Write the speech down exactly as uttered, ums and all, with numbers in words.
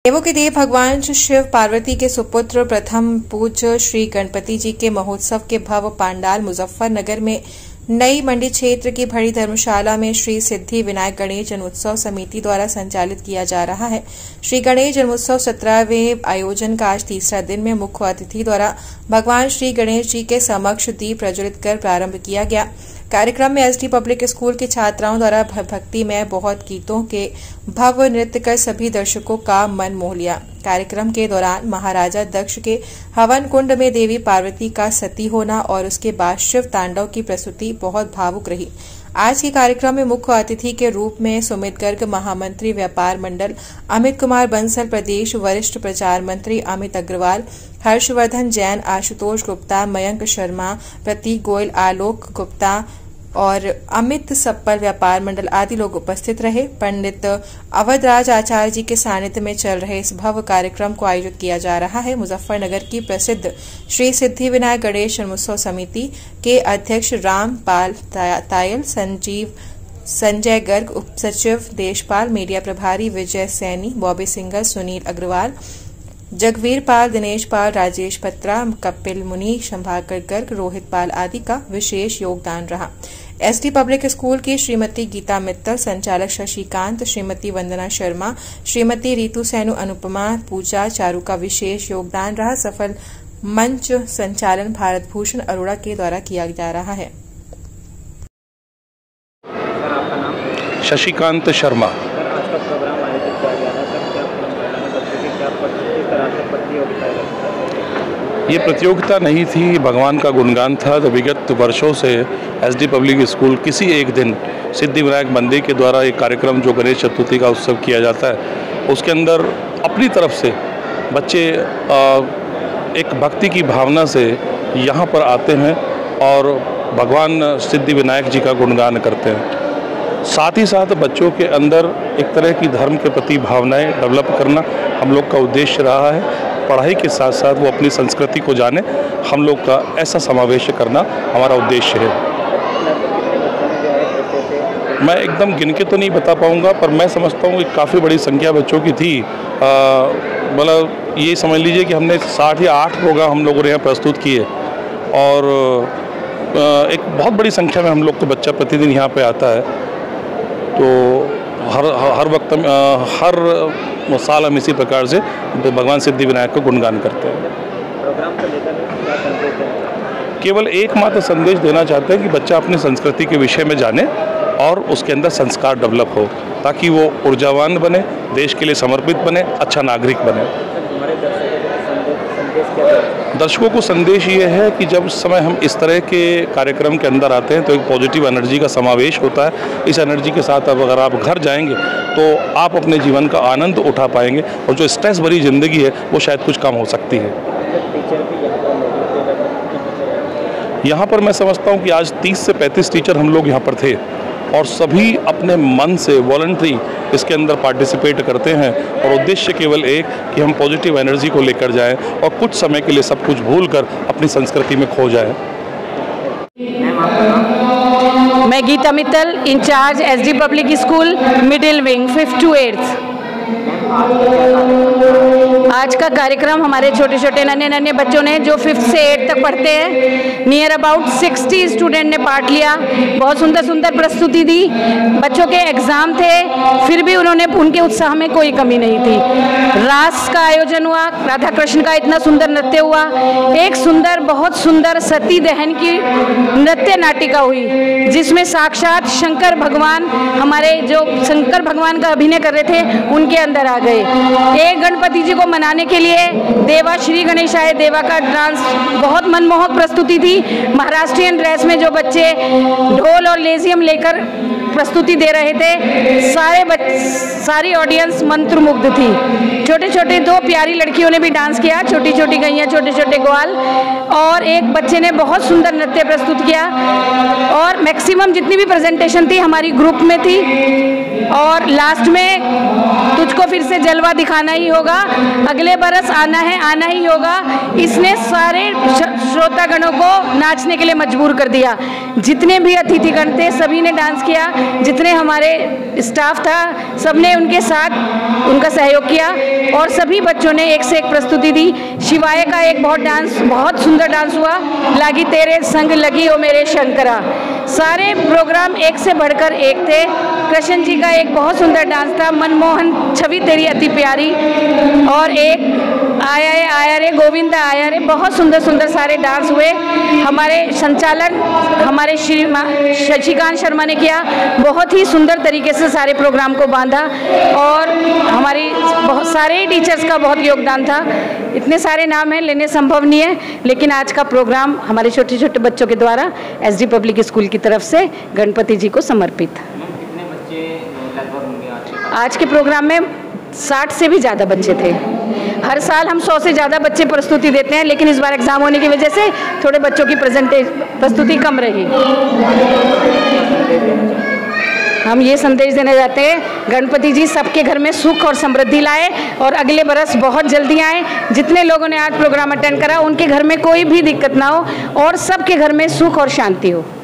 देवों के देव भगवान शिव पार्वती के सुपुत्र प्रथम पूज्य श्री गणपति जी के महोत्सव के भव्य पांडाल मुजफ्फरनगर में नई मंडी क्षेत्र की बड़ी धर्मशाला में श्री सिद्धि विनायक गणेश जन्मोत्सव समिति द्वारा संचालित किया जा रहा है। श्री गणेश जन्मोत्सव सत्रहवें आयोजन का आज तीसरा दिन में मुख्य अतिथि द्वारा भगवान श्री गणेश जी के समक्ष दीप प्रज्वलित कर प्रारंभ किया गया। कार्यक्रम में एसडी पब्लिक स्कूल की छात्राओं द्वारा भक्ति में बहुत गीतों के भव्य नृत्य कर सभी दर्शकों का मन मोह लिया। कार्यक्रम के दौरान महाराजा दक्ष के हवन कुंड में देवी पार्वती का सती होना और उसके बाद शिव तांडव की प्रस्तुति बहुत भावुक रही। आज के कार्यक्रम में मुख्य अतिथि के रूप में सुमित गर्ग, महामंत्री व्यापार मंडल अमित कुमार बंसल, प्रदेश वरिष्ठ प्रचार मंत्री अमित अग्रवाल, हर्षवर्धन जैन, आशुतोष गुप्ता, मयंक शर्मा, प्रतीक गोयल, आलोक गुप्ता और अमित सप्पल व्यापार मंडल आदि लोग उपस्थित रहे। पंडित अवधराज आचार्य जी के सानिध्य में चल रहे इस भव्य कार्यक्रम को आयोजित किया जा रहा है। मुजफ्फरनगर की प्रसिद्ध श्री सिद्धि विनायक गणेश जन्मोत्सव समिति के अध्यक्ष रामपाल तायल, संजीव संजय गर्ग, उप सचिव देशपाल, मीडिया प्रभारी विजय सैनी, बॉबी सिंगर, सुनील अग्रवाल, जगवीर पाल, दिनेश पाल, राजेश पत्रा, कपिल मुनि, संभाकर गर्ग, रोहित पाल आदि का विशेष योगदान रहा। एसडी पब्लिक स्कूल की श्रीमती गीता मित्तल, संचालक शशिकांत, श्रीमती वंदना शर्मा, श्रीमती रीतू सैनु, अनुपमा, पूजा चारू का विशेष योगदान रहा। सफल मंच संचालन भारत भूषण अरोड़ा के द्वारा किया जा रहा है। शशिकांत शर्मा। ये प्रतियोगिता नहीं थी, भगवान का गुणगान था। तो विगत वर्षों से एसडी पब्लिक स्कूल किसी एक दिन सिद्धि विनायक मंदिर के द्वारा एक कार्यक्रम जो गणेश चतुर्थी का उत्सव किया जाता है, उसके अंदर अपनी तरफ से बच्चे एक भक्ति की भावना से यहाँ पर आते हैं और भगवान सिद्धि विनायक जी का गुणगान करते हैं। साथ ही साथ बच्चों के अंदर एक तरह की धर्म के प्रति भावनाएं डेवलप करना हम लोग का उद्देश्य रहा है। पढ़ाई के साथ साथ वो अपनी संस्कृति को जाने, हम लोग का ऐसा समावेश करना हमारा उद्देश्य है। मैं एकदम गिन के तो नहीं बता पाऊँगा, पर मैं समझता हूँ कि काफ़ी बड़ी संख्या बच्चों की थी। मतलब ये समझ लीजिए कि हमने साठ या आठ प्रोग्राम हम लोगों ने यहाँ प्रस्तुत किए और एक बहुत बड़ी संख्या में हम लोग को बच्चा प्रतिदिन यहाँ पे आता है। तो हर हर वक्त हर साल हम इसी प्रकार से भगवान सिद्धि विनायक को गुणगान करते हैं। प्रोग्राम को लेकर क्या संदेश है? केवल एकमात्र संदेश देना चाहते हैं कि बच्चा अपनी संस्कृति के विषय में जाने और उसके अंदर संस्कार डेवलप हो, ताकि वो ऊर्जावान बने, देश के लिए समर्पित बने, अच्छा नागरिक बने। दर्शकों को संदेश ये है कि जब समय हम इस तरह के कार्यक्रम के अंदर आते हैं तो एक पॉजिटिव एनर्जी का समावेश होता है। इस एनर्जी के साथ अब अगर आप घर जाएंगे तो आप अपने जीवन का आनंद उठा पाएंगे और जो स्ट्रेस भरी जिंदगी है वो शायद कुछ कम हो सकती है। यहाँ पर मैं समझता हूँ कि आज तीस से पैंतीस टीचर हम लोग यहाँ पर थे और सभी अपने मन से वॉलंटरी इसके अंदर पार्टिसिपेट करते हैं और uddeshय केवल एक कि हम पॉजिटिव एनर्जी को लेकर जाएं और कुछ समय के लिए सब कुछ भूलकर अपनी संस्कृति में खो जाएं। मैं Geeta Mittal, incharge SD public school middle wing fifth to eighth. आज का कार्यक्रम हमारे छोटे छोटे नन्हे नन्हे बच्चों ने जो फिफ्थ से एट्थ तक पढ़ते हैं, नियर अबाउट सिक्सटी स्टूडेंट ने पार्ट लिया। बहुत सुंदर सुंदर प्रस्तुति दी। बच्चों के एग्जाम थे, फिर भी उन्होंने उनके उत्साह में कोई कमी नहीं थी। रास का आयोजन हुआ, राधा कृष्ण का इतना सुंदर नृत्य हुआ। एक सुंदर बहुत सुंदर सती दहन की नृत्य नाटिका हुई, जिसमें साक्षात शंकर भगवान, हमारे जो शंकर भगवान का अभिनय कर रहे थे, उनके अंदर आ गए। एक गणपति जी को मनाने के लिए देवा श्री गणेशाय देवा का डांस बहुत मनमोहक प्रस्तुति थी। महाराष्ट्रियन ड्रेस में जो बच्चे ढोल और लेजियम लेकर प्रस्तुति दे रहे थे, सारे बच्चे सारी ऑडियंस मंत्रमुग्ध थी। छोटे छोटे दो प्यारी लड़कियों ने भी डांस किया, छोटी छोटी गैया, छोटे छोटे ग्वाल, और एक बच्चे ने बहुत सुंदर नृत्य प्रस्तुत किया। और मैक्सिमम जितनी भी प्रेजेंटेशन थी हमारी ग्रुप में थी। और लास्ट में तुझको उसको फिर से जलवा दिखाना ही होगा, अगले बरस आना है, आना ही होगा। इसने सारे श्रोतागणों को नाचने के लिए मजबूर कर दिया। जितने भी अतिथिगण थे सभी ने डांस किया, जितने हमारे स्टाफ था सबने उनके साथ उनका सहयोग किया और सभी बच्चों ने एक से एक प्रस्तुति दी। शिवाय का एक बहुत डांस बहुत सुंदर डांस हुआ, लागी तेरे संग लगी ओ मेरे शंकरा। सारे प्रोग्राम एक से बढ़कर एक थे। कृष्ण जी का एक बहुत सुंदर डांस था, मनमोहन छवि तेरी अति प्यारी, और एक आया रे आया रे गोविंदा आया रे। बहुत सुंदर सुंदर सारे डांस हुए। हमारे संचालन हमारे श्री शशिकांत शर्मा ने किया, बहुत ही सुंदर तरीके से सारे प्रोग्राम को बांधा और हमारी बहुत सारे टीचर्स का बहुत योगदान था। इतने सारे नाम हैं लेने संभव नहीं है, लेकिन आज का प्रोग्राम हमारे छोटे छोटे बच्चों के द्वारा एसडी पब्लिक स्कूल की तरफ से गणपति जी को समर्पित। कितने बच्चे लगभग होंगे आज? आज के प्रोग्राम में साठ से भी ज़्यादा बच्चे थे। हर साल हम सौ से ज़्यादा बच्चे प्रस्तुति देते हैं, लेकिन इस बार एग्ज़ाम होने की वजह से थोड़े बच्चों की प्रेजेंटेज प्रस्तुति कम रही। हम ये संदेश देना चाहते हैं, गणपति जी सबके घर में सुख और समृद्धि लाए और अगले बरस बहुत जल्दी आए। जितने लोगों ने आज प्रोग्राम अटेंड करा उनके घर में कोई भी दिक्कत ना हो और सबके घर में सुख और शांति हो।